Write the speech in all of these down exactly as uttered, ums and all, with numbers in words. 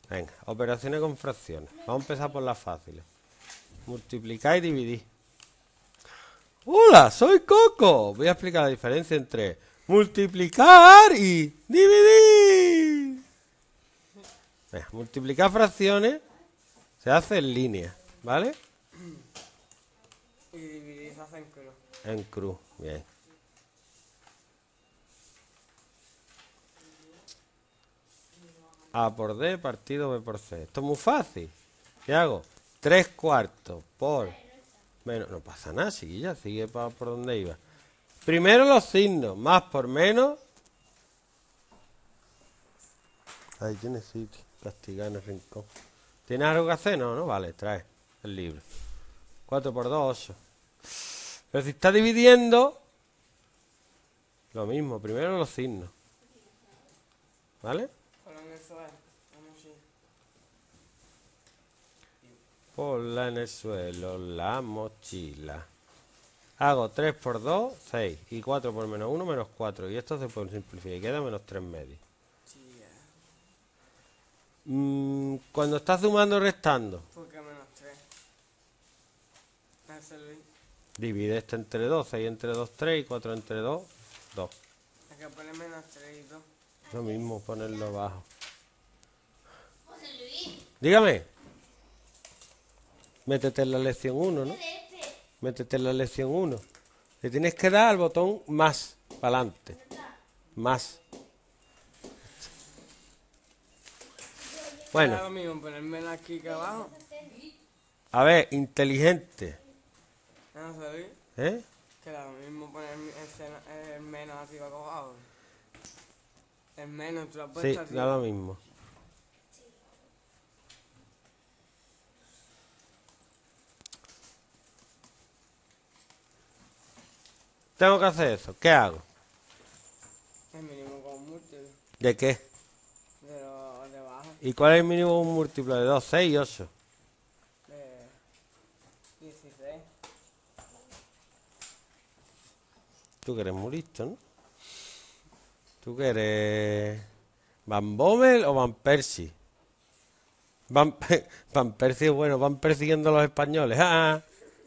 Venga, operaciones con fracciones. Vamos a empezar por las fáciles. Multiplicar y dividir. ¡Hola! ¡Soy Coco! Voy a explicar la diferencia entre multiplicar y dividir. Venga, multiplicar fracciones se hace en línea, ¿vale? Y dividir se hace en cruz. En cruz, bien. A por D partido B por C. Esto es muy fácil. ¿Qué hago? Tres cuartos por menos. No pasa nada, chiquilla, sigue pa- por donde iba. Primero los signos. Más por menos. Ahí tiene sitio. Castigar en el rincón. ¿Tienes algo que hacer? No, no, vale, trae el libro. Cuatro por dos, ocho. Pero si está dividiendo, lo mismo. Primero los signos. ¿Vale? Pero en eso es. Vamos así. Ponla en el suelo, la mochila. Hago tres por dos, seis. Y cuatro por menos uno, menos cuatro. Y esto se puede simplificar. Y queda menos tres medios. Sí, ya. Mm, cuando estás sumando o restando, ¿Por qué menos tres? Eso Luis. divide esto entre dos. seis entre dos, tres. Y cuatro entre dos, dos. Hay que poner menos tres y dos. Lo mismo, ponerlo abajo. Dígame. Métete en la lección uno, ¿no? Métete en la lección uno. Le tienes que dar al botón más, para adelante. Más. Bueno, Era lo mismo poner menos aquí que abajo. a ver, inteligente. No sé, Luis. ¿Eh? Que era lo mismo poner el, seno- el menos arriba que abajo. El menos, tú lo has Sí, puesto así. da lo mismo. Tengo que hacer eso. ¿Qué hago? El mínimo con un múltiplo. ¿De qué? De lo de abajo. ¿Y cuál es el mínimo de un múltiplo de dos, seis y ocho? De dieciséis. Tú que eres muy listo, ¿no? ¿Tú que eres Van Bommel o Van Persie? Van, Pe- Van Persie, bueno, van persiguiendo a los españoles. ¡Ah!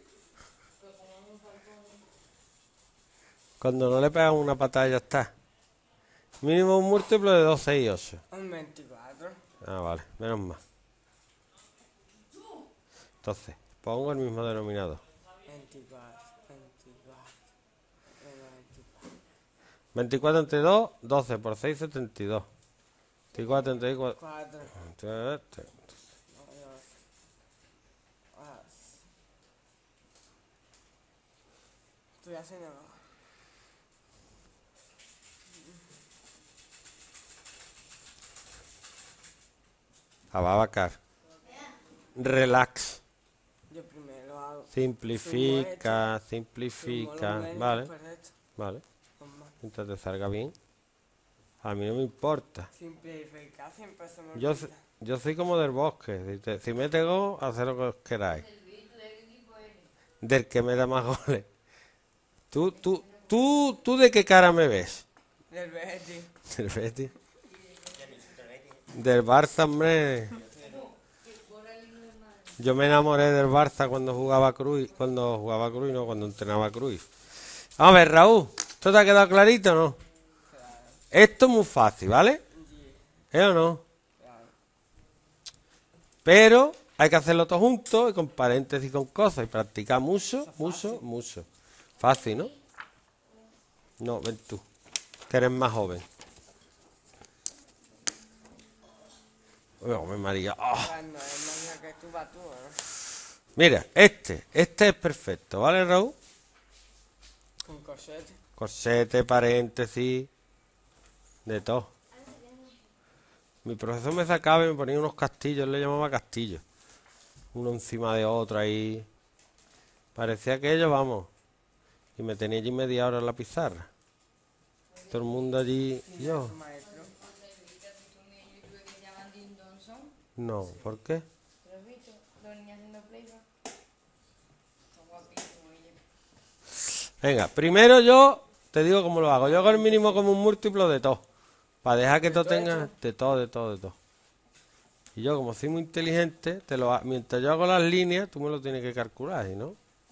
Cuando no le pegan una patada ya está. Mínimo un múltiplo de dos, seis y ocho. Un veinticuatro. Ah, vale, menos mal. Entonces, pongo el mismo denominador. veinticuatro. veinticuatro. Menos veinticuatro. veinticuatro entre dos, doce por seis, setenta y dos. veinticuatro entre cuatro. cuatro. Estoy haciendo. Ababacar. Relax. Yo primero hago. Simplifica, Sumo simplifica. los menos, Vale, después esto. vale. Con más. Mientras te salga bien. A mí no me importa. Simplificar siempre se me Yo, olvida. s- yo soy como del bosque. Si, te- si mete gol, haced lo que os queráis. Del que me da más goles. ¿Tú, tú, tú, tú de qué cara me ves? Del Betis. Del Betis. Del Barça, hombre. Yo me enamoré del Barça cuando jugaba Cruyff, cuando jugaba Cruyff, no, cuando entrenaba Cruyff. Vamos a ver, Raúl, ¿esto te ha quedado clarito o no? Esto es muy fácil, ¿vale? ¿Eh o no? Pero hay que hacerlo todo junto y con paréntesis y con cosas y practicar mucho, mucho, mucho. Fácil, ¿no? No, ven tú, que eres más joven. Uy, hombre, María. ¡Ah! Ya no es más bien que tú para tú, ¿no? Mira, este, este es perfecto, ¿vale, Raúl? Con corsete. Corsete, paréntesis, de todo. Mi profesor me sacaba y me ponía unos castillos, él le llamaba castillos. Uno encima de otro ahí. Parecía que ellos, vamos. Y me tenía allí media hora en la pizarra. Todo el mundo allí. Yo, Maestro. no, ¿por qué? ¿Lo has visto? Los niños haciendo playback. Son guapísimos ellos. Venga, primero yo te digo cómo lo hago. Yo hago el mínimo como un múltiplo de todo. Para dejar que todo tenga de todo, de todo, de todo. Y yo, como soy muy inteligente, te lo ha- mientras yo hago las líneas, tú me lo tienes que calcular, ¿y no?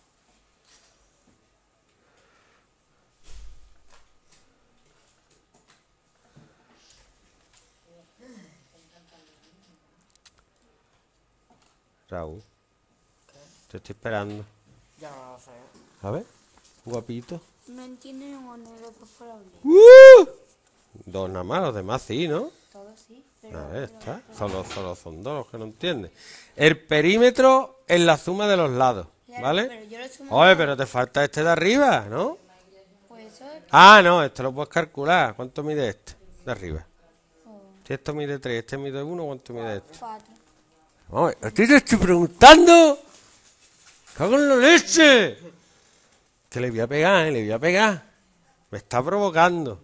Raúl, te estoy esperando. Ya no lo sé. A ver, guapito. No entienden o no lo por hablar. ¡Uh! Dos nada más, los demás sí, ¿no? Todo sí, pero... A ver, está. Solo, solo son dos los que no entienden. El perímetro es la suma de los lados, Claro, ¿vale? pero yo lo sumo Oye, todo. pero te falta este de arriba, ¿no? Pues eso es... Ah, no, este lo puedes calcular. ¿Cuánto mide este? De arriba. Oh, Si esto mide tres, este mide uno, ¿cuánto mide este? cuatro. Vamos, a ti te estoy preguntando. ¡Cago en la leche! Que le voy a pegar, ¿eh? Le voy a pegar. Me está provocando.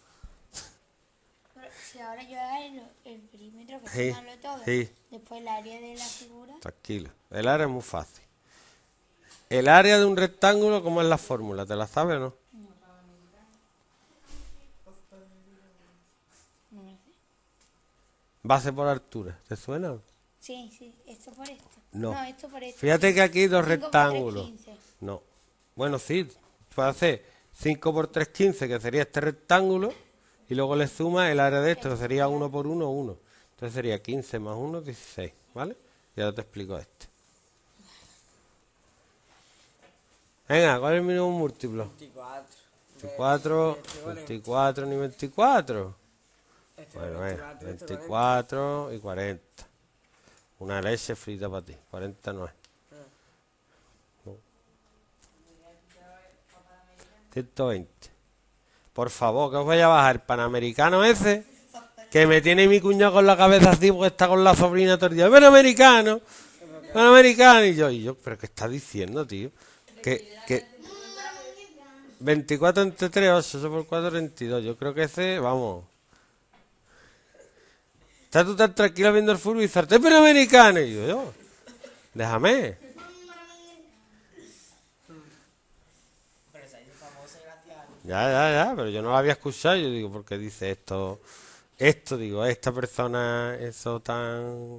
Pero si ahora yo hago el, el perímetro que Sí, sumarlo todo, sí. después el área de la figura... Tranquilo. El área es muy fácil. El área de un rectángulo, ¿cómo es la fórmula? ¿Te la sabes o no? No me sé. Base por altura. ¿Te suena? o no? Sí, sí, esto por esto. No. No, esto por esto. Fíjate que aquí hay dos Cinco por tres, rectángulos. quince. No. Bueno, sí. Puede hacer cinco por tres, quince, que sería este rectángulo. Y luego le suma el área de esto, que sería uno por uno, uno. Entonces sería quince más uno, dieciséis. ¿Vale? Y ahora te explico este. Venga, ¿cuál es el mínimo múltiplo? veinticuatro. veinticuatro, veinticuatro ni veinticuatro. Este Bueno, vale venga, veinticuatro, este veinticuatro y cuarenta. Una leche frita para ti. cuarenta no es. No. ciento veinte. Por favor, que os vaya a bajar el panamericano ese, que me tiene mi cuñado con la cabeza así porque está con la sobrina todo el día. ¡Panamericano! ¡Panamericano! Y yo, y yo, ¿pero qué está diciendo, tío? Que, que veinticuatro entre tres, ocho, ocho por cuatro, veintidós. Yo creo que ese, vamos. Estás tú tan tranquilo viendo el fútbol y dices, ¡es panamericano! Y yo, yo, déjame. Pero se ha hecho famoso gracias a... Ya, ya, ya, pero yo no lo había escuchado. Yo digo, ¿por qué dice esto? Esto, digo, esta persona, eso tan...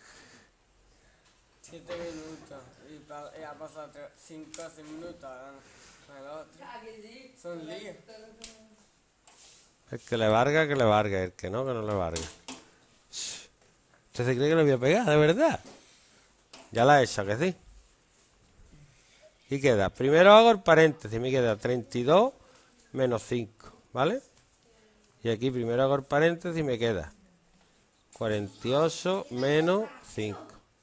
siete minutos. Y, pa- y ha pasado cinco o seis minutos hablando con el otro. Son líos. El que le varga, que le varga. El que no, que no le varga. ¿Usted se cree que le voy a pegar, de verdad? Ya la he hecho, ¿que sí? Y queda, primero hago el paréntesis, me queda treinta y dos menos cinco, ¿vale? Y aquí primero hago el paréntesis y me queda cuarenta y ocho menos cinco.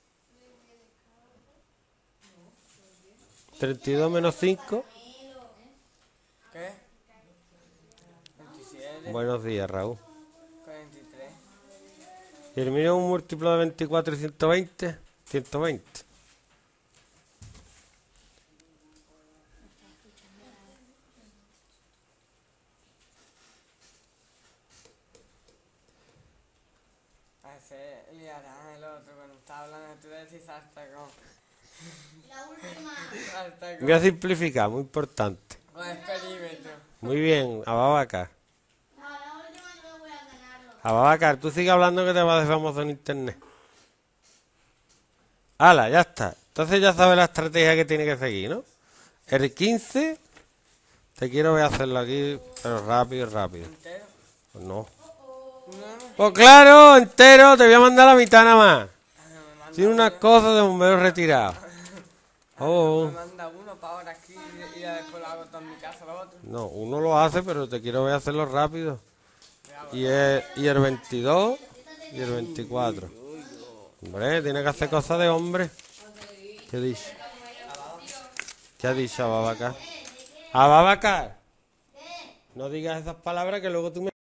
treinta y dos menos cinco. ¿Qué? veintisiete, Buenos días, Raúl. cuarenta y tres. ¿Y el mínimo múltiplo de veinticuatro y ciento veinte? ciento veinte. A ese le harán el otro cuando está hablando tú decís hasta con... La última. Hasta con... Voy a simplificar, muy importante. con el perímetro. Muy bien, Ababacar. No, la última no voy a ganarlo. Ababacar, tú sigue hablando que te vas a hacer famoso en internet. ¡Hala, ya está! Entonces ya sabes la estrategia que tiene que seguir, ¿no? El quince, te quiero ver hacerlo aquí, pero rápido, rápido. ¿Entero? Pues no. No, Pues claro, entero, te voy a mandar la mitad nada más. me manda, Tiene unas cosas de bomberos retirados. Oh, me manda uno para ahora aquí y, y ya después lo hago todo en mi casa, lo otro. no, uno lo hace, pero te quiero ver hacerlo rápido. Y el, y el veintidós y el veinticuatro. Hombre, tiene que hacer cosas de hombre. ¿Qué dice? ¿Qué ha dicho Ababacar? Ababacar, no digas esas palabras que luego tú me...